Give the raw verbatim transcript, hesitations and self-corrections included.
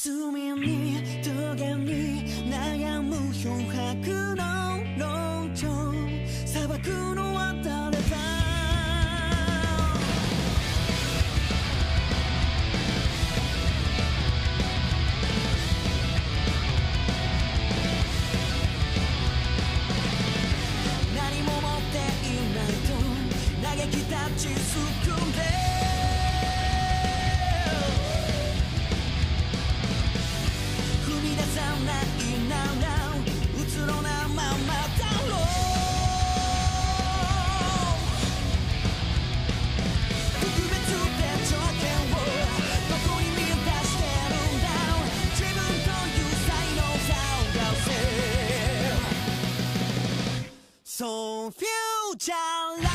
隅に棘に悩む漂白の論調砂漠の渡れば何も持っていないと嘆き立ちすくんで踏み出さないならうつろなままだろう特別で条件をどこに見出してるんだ自分という才能探せ So future